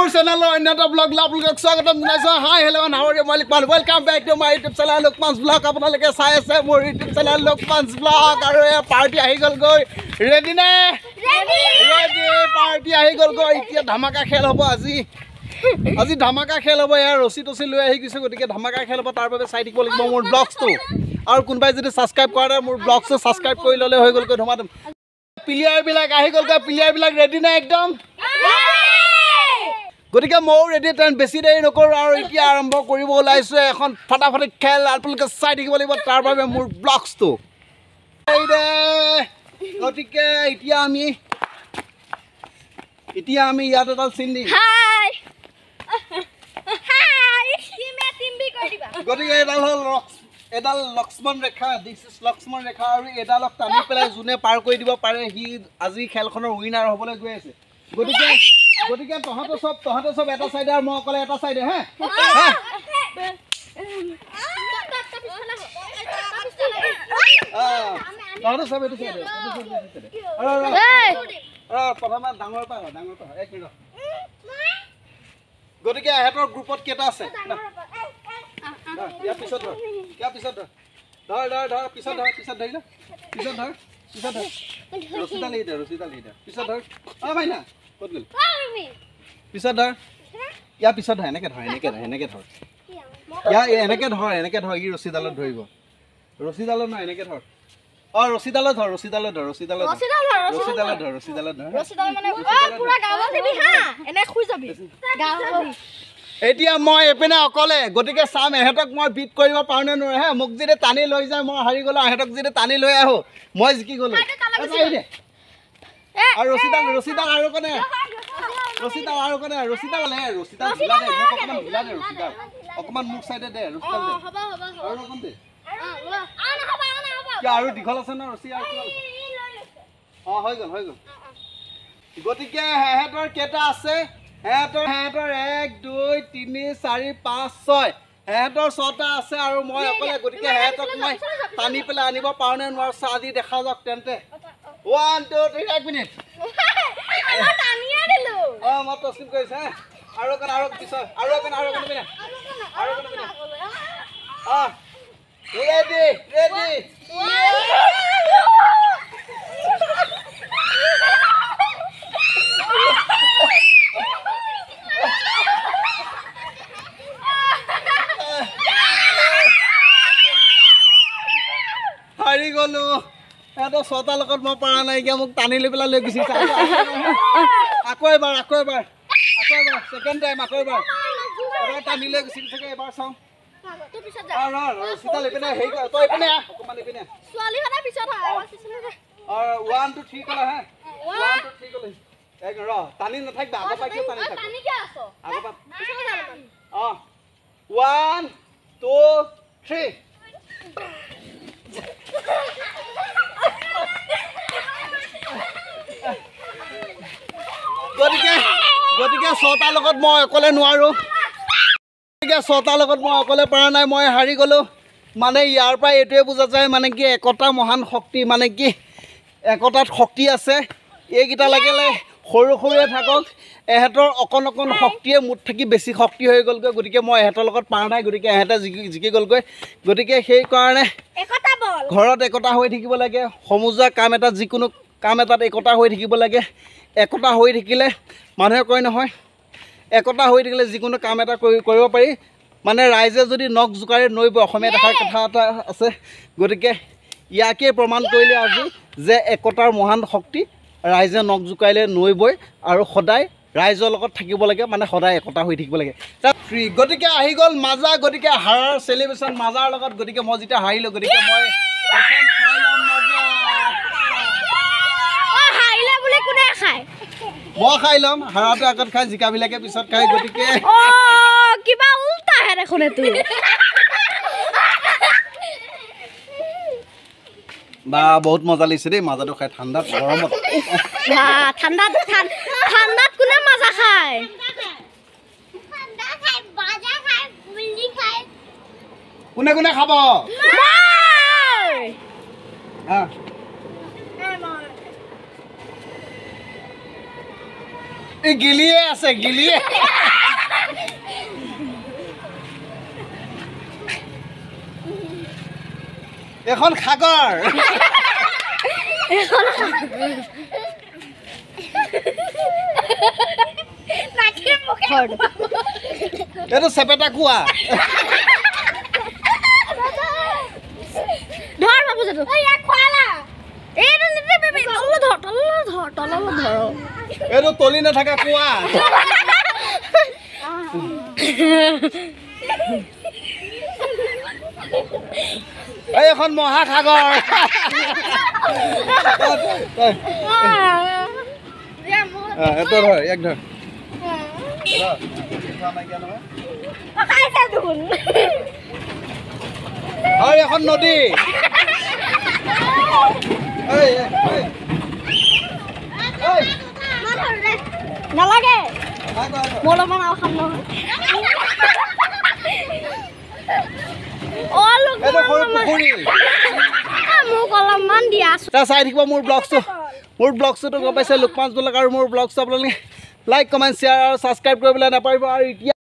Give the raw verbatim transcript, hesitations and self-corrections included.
মোৰ চেনেলৰ অন্য এটা ব্লগ আপোনালোকক স্বাগতম জনাইছোঁ হাই হেল্ল' নাহৰি মই Lukman welcome back to my YouTube channel Lukman's vlog আপোনালোকে চাই আছে মোৰ ইউটিউব চেনেল লুকমানছ ব্লগ আৰু এই পাৰ্টি আহি গ'লগৈ ৰেডি নে ৰেডি ৰেডি পাৰ্টি আহি গ'লগৈ এতিয়া ধামাকা খেল হ'ব আজি আজি ধামাকা খেল হ'ব ইয়াৰ ৰচি টচি লৈ আহি গৈছে গতিকে ধামাকা খেল হ'ব তাৰ বাবে চাই থাকিব লাগিব মোৰ ব্লগছটো আৰু কোনোবাই যদি ছাবস্ক্ৰাইব কৰা নাই মোৰ ব্লগছটো ছাবস্ক্ৰাইব কৰি ল'লে হৈ গ'লগৈ ধমাধম প্লেয়াৰবিলাক আহি গ'লগৈ প্লেয়াৰবিলাক ৰেডি নে একদম গতিকে ময়ো ৰেডি তেন বেছি দেৰি নকৰোঁ আৰু এতিয়া আৰম্ভ কৰিব ওলাইছোঁ এখন ফটাফটি খেল আপোনালোকে চাই থাকিব লাগিব তাৰ বাবে মোৰ ব্লগছটো গতিকে এতিয়া আমি এতিয়া আমি ইয়াত এডাল চিন দিম গতিকে এডাল হ'ল এডাল লক্ষ্মণ ৰেখা দিছ ইজ লক্ষ্মণ ৰেখা আৰু এডালক টানি পেলাই যোনে পাৰ কৰি দিব পাৰে সি আজি খেলখনৰ উইনাৰ হ'বলৈ গৈ আছে গতিকে গতিকে তহঁতে চব তহঁতে চব এটা চাইডে আৰু মই অকলে এটা চাইডে হে তহঁতে চব এইটো চাইডে প্ৰথমে ডাঙৰ পৰা ডাঙৰ পৰা এক মিনিট গতিকে এহেঁতৰ গ্ৰুপত কেইটা আছে ইয়াৰ পিছত ধৰ ইয়াৰ পিছত ধৰ ধৰ ধৰ ধৰ পিছত ধৰ পিছত ধৰি ল পিছত ধৰ পিছত ধৰ ৰচিতা লি দে ৰচিতা লি দে পিছত ধৰ অ ভাইনা ক'ত গ'ল পিছত ধৰ ইয়াৰ পিছত ধৰ এনেকৈ ধৰ এনেকৈ ধৰ এনেকৈ ধৰ ইয়াৰ এনেকৈ ধৰ এনেকৈ ধৰ ই ৰছীডালত ধৰিব ৰছীডালত নহয় এনেকৈ ধৰ অ ৰছীডালত ধৰ ৰছীডালত ধৰ ৰছীডালত ৰছীডালত ধৰ ৰছীডালত ধৰ এতিয়া মই এইপিনে অকলে গতিকে চাম এহেঁতক মই বিট কৰিব পাৰোঁ নে নোৱাৰোঁ হে মোক যদি টানি লৈ যায় মই হাৰি গ'লোঁ এহেঁতক যদি টানি লৈ আহোঁ মই জিকি গ'লোঁ আৰু ৰছীডাল ৰছীডাল আৰু কোনে ৰছীডাল আৰু কোনে ৰছীডাল নে ৰছীডাল ঢিলা দে মোক অকণমান ঢিলা দে ৰছীডাল অকণমান মোক চাইডে দে ৰছীডাল দে আৰু অকণ দে কিয় আৰু দীঘল আছে ন ৰছী আৰু অঁ হৈ গ'ল হৈ গ'ল গতিকে সিহঁতৰ কেইটা আছে সিহঁতৰ সিহঁতৰ এক দুই তিনি চাৰি পাঁচ ছয় সিহঁতৰ ছটা আছে আৰু মই অকলে গতিকে সিহঁতক মই টানি পেলাই আনিব পাৰোঁ নে নোৱাৰোঁ চাহ দি দেখা যাওক তেন্তে ওৱান টু থ্ৰী এক মিনিট অঁ মই প্ৰস্তুত কৰিছোঁ হে আৰু অকণ আৰু পিছত আৰু অকণ আৰু অকণ পিনে আৰু অকণ পিনে অঁ ৰেডি ৰেডি হাৰি গ'লোঁ সিহঁতৰ ছটাৰ লগত মই পৰা নাইকিয়া মোক টানি লৈ পেলাই লৈ গুচি আকৌ এবাৰ আকৌ এবাৰ আকৌ এবাৰ ছেকেণ্ড টাইম আকৌ এবাৰ এবাৰ টানি লৈ গুচি থাকে এবাৰ চাওঁ ৰচিতা লৈ পিনে হেৰি কৰ তই এইপিনে আহ অকণমান এইপিনে ওৱান টু থ্ৰী ক'লে হে ওৱান টু থ্ৰী ক'লে এক ৰ টানি নাথাকিবা আগৰ পৰা কিয় টানি থাক আগৰ পৰা অঁ ওৱান টু থ্ৰী গতিকে গতিকে ছটাৰ লগত মই অকলে নোৱাৰোঁ গতিকে ছটাৰ লগত মই অকলে পৰা নাই মই হাৰি গ'লোঁ মানে ইয়াৰ পৰা এইটোৱে বুজা যায় মানে কি একতা মহান শক্তি মানে কি একতাত শক্তি আছে এইকেইটা লাগিলে সৰু সৰুৱে থাকক এহেঁতৰ অকণ অকণ শক্তিয়ে মুঠ থাকি বেছি শক্তি হৈ গ'লগৈ গতিকে মই এহেঁতৰ লগত পৰা নাই গতিকে এহেঁতে জিকি জিকি গ'লগৈ গতিকে সেইকাৰণে ঘৰত একতা হৈ থাকিব লাগে সমজুৱা কাম এটাত যিকোনো কাম এটাত একতা হৈ থাকিব লাগে একতা হৈ থাকিলে মানুহে কয় নহয় একতা হৈ থাকিলে যিকোনো কাম এটা কৰি কৰিব পাৰি মানে ৰাইজে যদি নখ জোকাৰে নৈ বয় অসমীয়া দেখাৰ কথা এটা আছে গতিকে ইয়াকে প্ৰমাণ কৰিলে আজি যে একতাৰ মহান শক্তি ৰাইজে নখ জোকাৰিলে নৈ বয় আৰু সদায় ৰাইজৰ লগত থাকিব লাগে মানে সদায় একতা হৈ থাকিব লাগে ফ্ৰী গতিকে আহি গ'ল মাজা গতিকে হাৰাৰ চেলিব্ৰেশ্যন মাজাৰ লগত গতিকে মই যেতিয়া হাৰিলোঁ গতিকে মই মই খাই ল'ম হাৰাটো আগত খাই জিকাবিলাকে পিছত খাই গতিকে কিবা উল্টাহে দেখোন এইটো বা বহুত মজা লাগিছে দেই মাজাটো খাই ঠাণ্ডাত গৰমত ঠাণ্ডাত ঠাণ্ডাত কোনে মাজা খায় কোনে কোনে খাব এই গিলিয়ে আছে গিলিয়ে এখন সাগৰ এইটো চেপেটা কোৱা ধৰ বাবু যাতো ইয়াক খোৱালা এইটো নিতে বেবি তললে ধৰ তললে ধৰ তললে ধৰ এইটো তলি নাথাকা কোৱা এই এখন মহাসাগৰ এটো ধৰ এক ধৰ আৰু এখন নদী নালাগে মোৰ অলপমান আৰু খাম নহয় অ' পুখুৰী মোক অলপমান দিয়া চাই থাকিব মোৰ ব্লগটো মোৰ ব্লগটোতো গম পাইছে লুকমানছ ব্লগ আৰু মোৰ ব্লগটো আপোনালোকে লাইক কমেণ্ট শ্বেয়াৰ আৰু ছাবস্ক্ৰাইব কৰিবলৈ নাপাহৰিব আৰু এতিয়া